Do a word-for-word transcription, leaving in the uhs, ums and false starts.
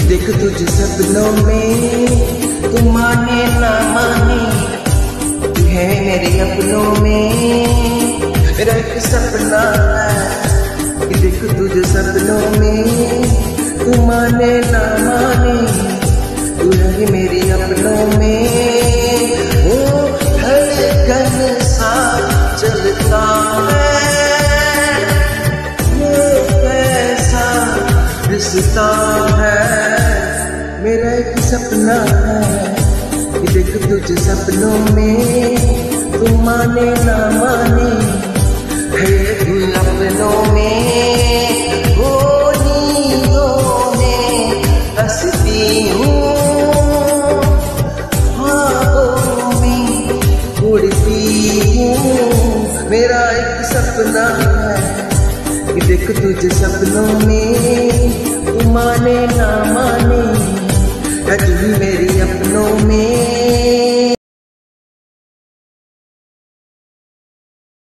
देख तुझे सपनों में, तू माने ना माने, तू है मेरे अपनों में। मेरा एक सपना है कि देख तुझे सपनों में, तू माने ना माने, तू है मेरे अपनों में। वो धड़कन सा चलता है, वो कैसा रिश्ता है। मेरा एक सपना है कि देख तुझे सपनों में, तू माने ना माने, है तू अपनों में। वो नींदों में हंसती हूँ, ख्वाबों में उड़ती हूँ। मेरा एक सपना है कि देख तुझे सपनों में,